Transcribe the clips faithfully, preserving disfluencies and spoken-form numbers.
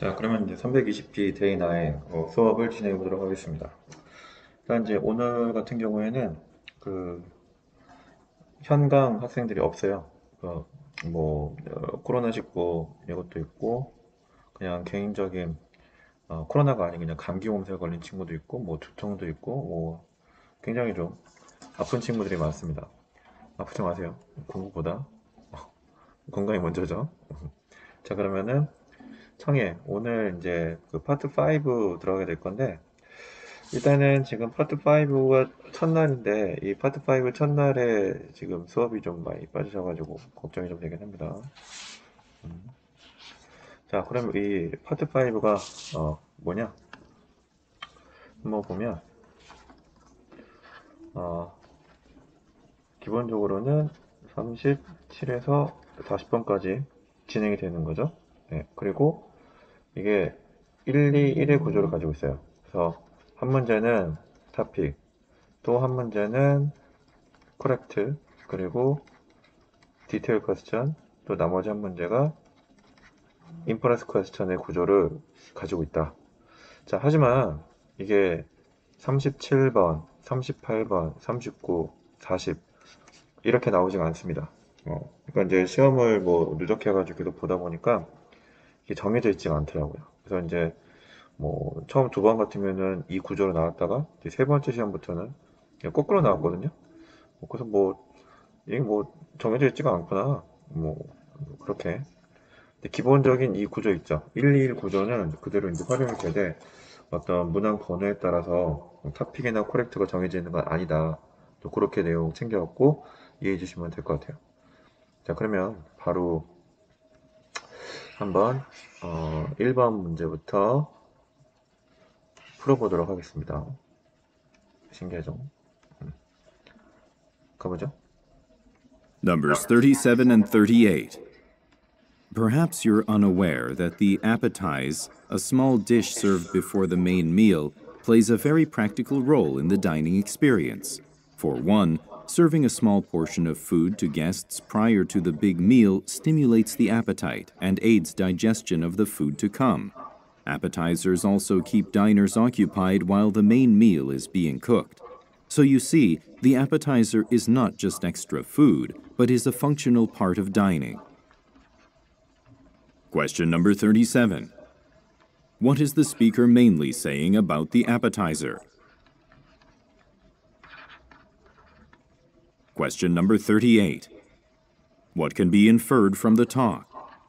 자, 그러면 이제 삼백이십 피 데이 나인 어, 수업을 진행해 보도록 하겠습니다. 일단 이제 오늘 같은 경우에는 그 현강 학생들이 없어요. 그 뭐 어, 코로나십구 이것도 있고 그냥 개인적인 어, 코로나가 아닌 그냥 감기 몸살 걸린 친구도 있고 뭐 두통도 있고 뭐 굉장히 좀 아픈 친구들이 많습니다. 아프지 마세요. 공부보다 건강이 먼저죠. 자, 그러면은 청해 오늘 이제 그 파트 오 들어가게 될 건데 일단은 지금 파트 오가 첫날인데 이 파트 오 첫날에 지금 수업이 좀 많이 빠지셔가지고 걱정이 좀 되긴 합니다. 음. 자, 그럼 이 파트 오가 어 뭐냐? 한번 보면 어 기본적으로는 삼십칠에서 사십 번까지 진행이 되는 거죠. 네, 그리고 이게 일, 이, 일의 구조를 가지고 있어요. 그래서 한 문제는 topic, 또 한 문제는 correct, 그리고 detail question, 또 나머지 한 문제가 inference question의 구조를 가지고 있다. 자, 하지만 이게 삼십칠 번, 삼십팔 번, 삼십구, 사십 이렇게 나오지가 않습니다. 어, 그러니까 이제 시험을 뭐 누적해가지고 계속 보다 보니까 이게 정해져 있지가 않더라고요. 그래서 이제 뭐 처음 두 번 같으면은 이 구조로 나왔다가 이제 세 번째 시험부터는 그냥 거꾸로 나왔거든요. 뭐 그래서 뭐 이게 뭐 정해져 있지가 않구나. 뭐 그렇게. 근데 기본적인 이 구조 있죠. 일, 이, 일 구조는 그대로 이제 활용이 되되 어떤 문항 번호에 따라서 탑픽이나 코렉트가 정해져 있는 건 아니다. 또 그렇게 내용 챙겨갖고 이해해 주시면 될 것 같아요. 자, 그러면 바로 한번 어, 일 번 문제부터 풀어보도록 하겠습니다. 신기하죠? 음, 가보죠. Numbers thirty-seven and thirty-eight. Perhaps you're unaware that the appetize, a small dish served before the main meal, plays a very practical role in the dining experience. For one, serving a small portion of food to guests prior to the big meal stimulates the appetite and aids digestion of the food to come. Appetizers also keep diners occupied while the main meal is being cooked. So you see, the appetizer is not just extra food, but is a functional part of dining. Question number thirty-seven. What is the speaker mainly saying about the appetizer? Question number thirty-eight. What can be inferred from the talk?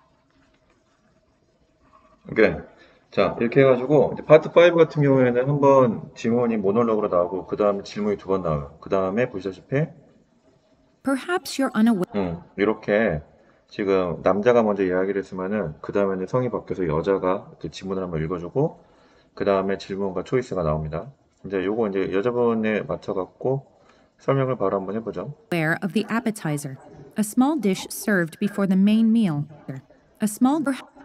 오케이. 자, 이렇게 해가지고 이제 파트 오 같은 경우에는 한번 지문이 모놀로그로 나오고 그 다음에 질문이 두 번 나와요. 그 다음에 보시다시피 Perhaps you're unaware. 음, 이렇게 지금 남자가 먼저 이야기를 했으면은 그 다음에는 성이 바뀌어서 여자가 이제 지문을 한번 읽어주고 그 다음에 질문과 초이스가 나옵니다. 이제 요거 이제 여자분에 맞춰갖고 설명을 바로 한번 해보죠. Aware of the appetizer, a small dish served before the main meal. A small.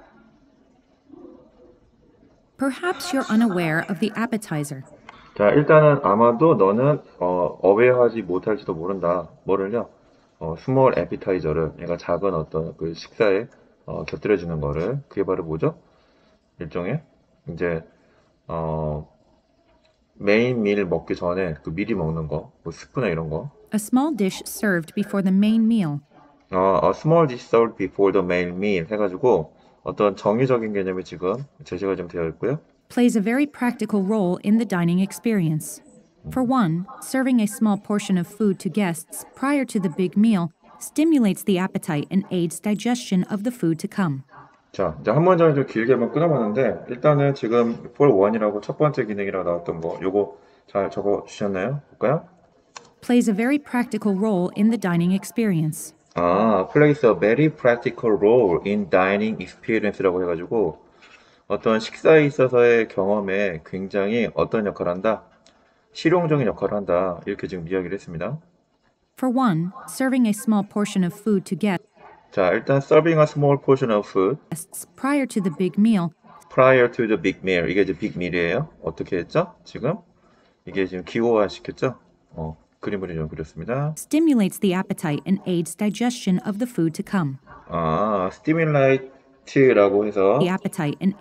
Perhaps you're unaware of the appetizer. 자, 일단은 아마도 너는 어, 어웨어하지 못할지도 모른다. 뭐를요? 어, 스몰 에피타이저를, 얘가 작은 어떤 그 식사에 어, 곁들여지는 거를, 그게 바로 뭐죠? 일종의 이제 어, 메인 밀 먹기 전에 그 미리 먹는 거, 뭐 스프나 이런 거. A small dish served before the main meal. 어, a small dish served before the main meal 해가지고 어떤 정의적인 개념이 지금 제시가 좀 되어 있고요. Plays a very practical role in the dining experience. For one, serving a small portion of food to guests prior to the big meal stimulates the appetite and aids digestion of the food to come. 자, 이제 한 문장을 좀 길게 한번 끊어봤는데 일단은 지금 폴 일이라고 첫 번째 기능이라고 나왔던 거 요거 잘 적어 주셨나요? 볼까요? Plays a very practical role in the dining experience. 아, plays a very practical role in dining experience라고 해가지고 어떤 식사에 있어서의 경험에 굉장히 어떤 역할을 한다? 실용적인 역할을 한다. 이렇게 지금 이야기를 했습니다. For one, serving a small portion of food to guests 자, 일단 serving a small portion of food prior to the big meal prior to the big meal. 이게 이제 big meal이에요. 어떻게 했죠? 지금? 이게 지금 기호화 시켰죠? 어, 그림을 좀 그렸습니다. stimulates the appetite and aids digestion of the food to come. 아, stimulate라고 해서 The appetite and aid.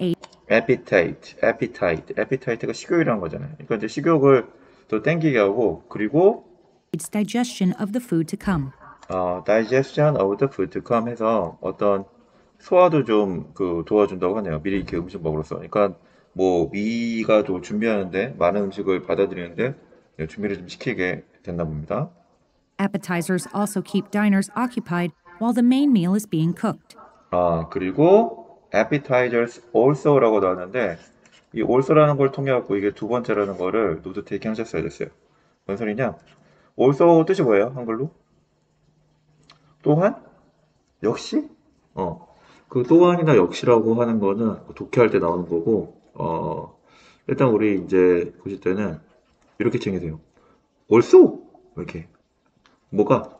appetite, appetite, appetite가 식욕이라는 거잖아요. 그러니까 이제 식욕을 더 땡기게 하고 그리고 Its digestion of the food to come. 어, digestion of the food to come 해서 어떤 소화도 좀 그 도와준다고 하네요. 미리 이렇게 음식 먹으로써. 그러니까 뭐 위가 또 준비하는데 많은 음식을 받아들이는데 준비를 좀 시키게 된다 봅니다. Appetizers also keep diners occupied while the main meal is being cooked. 아, 그리고 appetizers also라고 나왔는데 이 also라는 걸 통해 갖고 이게 두 번째라는 거를 노트 테이킹 하셨어야 됐어요. 뭔 소리냐? also 뜻이 뭐예요? 한글로? 또한? 역시? 어. 그 또한이나 역시라고 하는 거는 독해할 때 나오는 거고, 어, 일단 우리 이제 보실 때는 이렇게 챙기세요. also! 이렇게. 뭐가?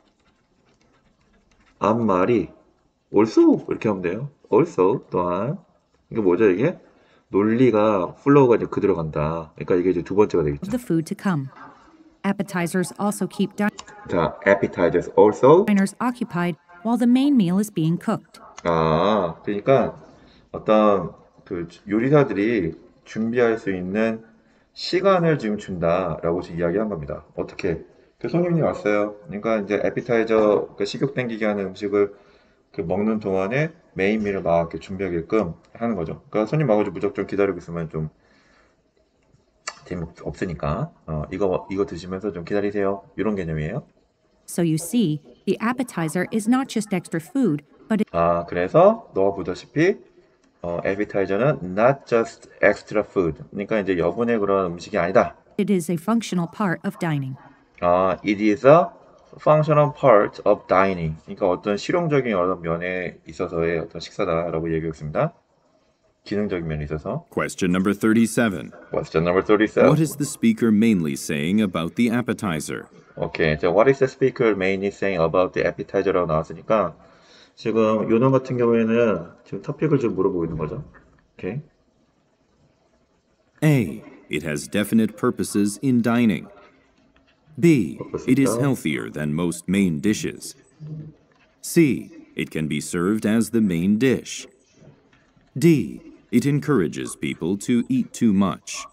앞말이 also! 이렇게 하면 돼요. also 또한. 이게 뭐죠, 이게? 논리가 플로우가 이제 그대로 간다. 그러니까 이게 이제 두 번째가 Of 되겠죠. the food to come. Appetizers also keep 자, appetizers also. diners occupied while the main meal is being cooked. 아, 그러니까 어떤 그 요리사들이 준비할 수 있는 시간을 지금 준다라고 지금 이야기한 겁니다. 어떻게? 그 손님이 왔어요. 그러니까 이제 에피타이저 그 식욕 땡기게 하는 음식을 그 먹는 동안에 메인 미를 막 이렇게 준비하게끔 하는 거죠. 그러니까 손님 와가지고 무작정 기다리고 있으면 좀 재미없으니까 어, 이거 이거 드시면서 좀 기다리세요. 이런 개념이에요. So you see, the appetizer is not just extra food, but 아, 그래서 너가 보다시피 어, appetizer는 not just extra food. 그러니까 이제 여분의 그런 음식이 아니다. it is a functional part of dining. 아, it is a functional part of dining. 그러니까 어떤 실용적인 어떤 면에 있어서의 어떤 식사다라고 얘기했습니다. 기능적인 면에 있어서. Question number thirty-seven. Question number thirty-seven. What is the speaker mainly saying about the appetizer? 오케이. 자, what is the speaker mainly saying about the appetizer라고 나왔으니까 지금 요놈 같은 경우에는 지금 토픽을 좀 물어보고 있는 거죠. 오케이. A. It has definite purposes in dining. B. It is healthier than most main dishes. C. It can be served as the main dish. D. It encourages people to eat too much.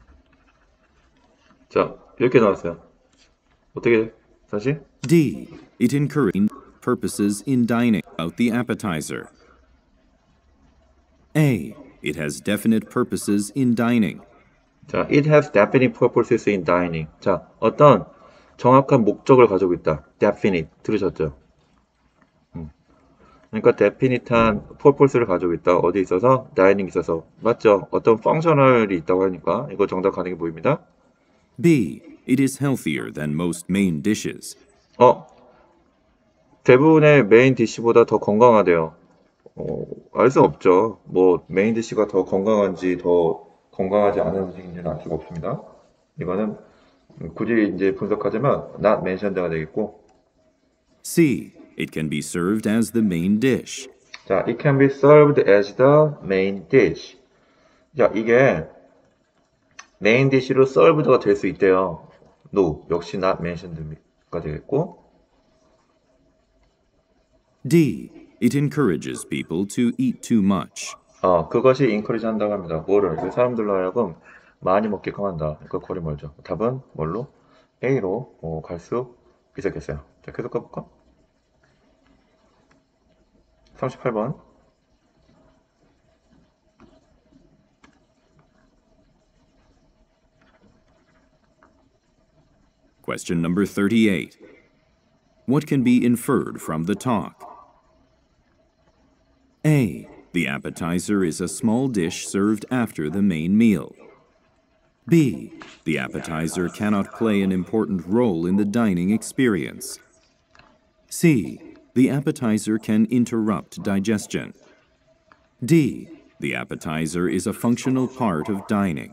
자, 이렇게 나왔어요. 어떻게 다시? D. It encourages purposes in dining about the appetizer. A. It has definite purposes in dining. 자, it has definite purposes in dining. 자, 어떤 정확한 목적을 가지고 있다. definite 들으셨죠? 음. 그러니까 definite한 purpose를 가지고 있다. 어디 있어서? dining 있어서. 맞죠? 어떤 functional이 있다고 하니까 이거 정답 가능해 보입니다. B. It is healthier than most main dishes. 어, 대부분의 메인 디시보다 더 건강하대요. 어, 알 수 없죠. 뭐 메인 디시가 더 건강한지 더 건강하지 않은 음식인지는 알 수가 없습니다. 이거는 굳이 이제 분석하자면 not mentioned가 되겠고. C. It can be served as the main dish. 자, it can be served as the main dish. 자, 이게 메인 디시로 served가 될 수 있대요. No, 역시 not mentioned가 되겠고. D. It encourages people to eat too much. 어, 그것이 encourage 한다고 합니다. 뭐를? 그 사람들로 하여금 많이 먹게끔 한다. 그러니까 거리 멀죠. 답은 뭘로? A로 어, 갈 수 있었겠어요. 자, 계속 가볼까? 삼십팔 번. Question number thirty-eight. What can be inferred from the talk? A. The appetizer is a small dish served after the main meal. B. The appetizer cannot play an important role in the dining experience. C. The appetizer can interrupt digestion. D. The appetizer is a functional part of dining.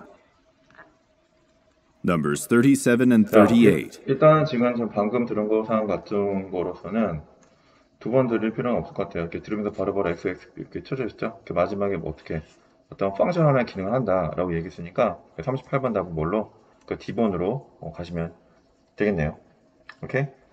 Numbers thirty-seven and thirty-eight. 일단 지금 좀 방금 들은 거상 같은 거로서는 두 번 들을 필요는 없을 것 같아요. 이렇게 들으면서 바로바로 X X 이렇게 쳐져 있죠. 그 마지막에 뭐 어떻게 어떤 펑셔널한 기능을 한다라고 얘기했으니까 삼십팔 번 답은 뭘로? 그 D번으로 가시면 되겠네요. 오케이?